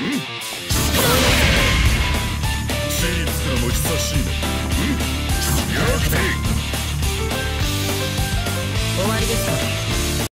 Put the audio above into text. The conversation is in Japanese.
シリーズからも久しいね。